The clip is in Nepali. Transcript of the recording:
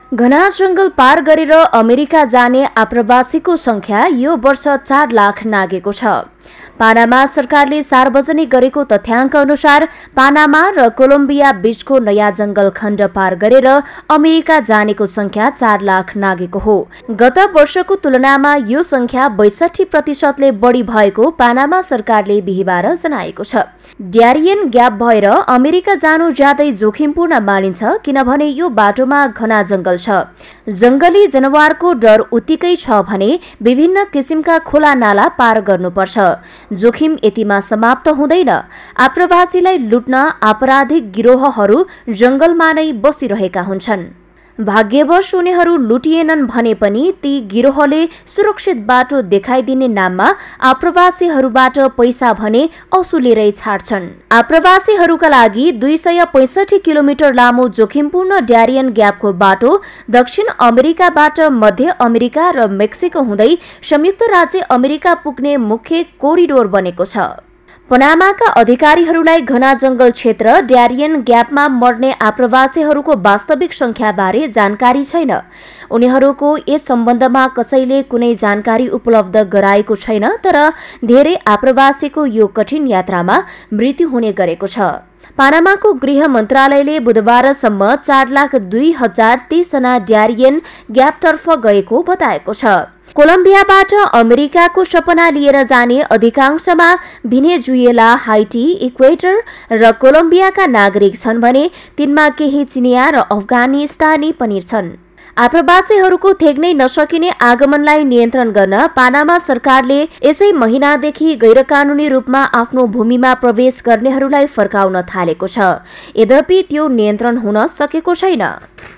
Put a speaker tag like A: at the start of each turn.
A: घना जंगल पार गरेर अमेरिका जाने आप्रवासीको संख्या यो वर्ष 4 लाख नागेको छ। पानामा सरकारले सार्वजनिक गरेको तथ्याङ्क अनुसार पानामा र कोलम्बिया बीचको नयाँ जंगल खण्ड पार गरेर अमेरिका जानेको संख्या 4 लाख नागेको हो। गत वर्षको तुलनामा यो संख्या 62% बढी भएको पानामा सरकारले बिहीबार जनाएको छ। ड्यारियन ग्याप भएर अमेरिका जानु ज्यादै जोखिमपूर्ण मानिन्छ, किनभने यो बाटोमा घना जंगल छ। जंगली जनावरको डर उत्तिकै छ भने विभिन्न किसिमका खोला नाला पार गर्नुपर्छ। जोखिम यतिमा समाप्त हुँदैन। आप्रवासीलाई लुट्न आपराधिक गिरोहहरू जंगलमा नै बसिरहेका हुन्छन्। भाग्यवश उनीहरू लुटिएनन् भने पनि ती गिरोहले सुरक्षित बाटो देखाइदिने नाममा आप्रवासीहरूबाट पैसा भने असुलेरै छाड्छन्। आप्रवासीहरूका लागि 265 किलोमिटर लामो जोखिमपूर्ण ड्यारियन ग्यापको बाटो दक्षिण अमेरिकाबाट मध्य अमेरिका र मेक्सिको हुँदै संयुक्त राज्य अमेरिका पुग्ने मुख्य कोरिडोर बनेको छ। पनामाका अधिकारीहरूलाई घना जंगल क्षेत्र ड्यारियन ग्यापमा मर्ने आप्रवासीहरूको वास्तविक संख्याबारे जानकारी छैन। उनीहरूको यस सम्बन्धमा कसैले कुनै जानकारी उपलब्ध गराएको छैन, तर धेरै आप्रवासीको यो कठिन यात्रामा मृत्यु हुने गरेको छ। पानामाको गृह मन्त्रालयले बुधबारसम्म 4,02,030 जना ड्यारियन ग्यापतर्फ गएको बताएको छ। कोलम्बियाबाट अमेरिकाको सपना लिएर जाने अधिकांशमा भेनेजुएला, हाइटी, इक्वेटर र कोलम्बियाका नागरिक छन् भने तिनमा केही चिनिया र अफगानिस्तानी पनि छन्। आप्रवासीहरूको थेग्नै नसकिने आगमनलाई नियन्त्रण गर्न पानामा सरकारले यसै महिनादेखि गैरकानूनी रूपमा आफ्नो भूमिमा प्रवेश गर्नेहरूलाई फर्काउन थालेको छ। यद्यपि त्यो नियन्त्रण हुन सकेको छैन।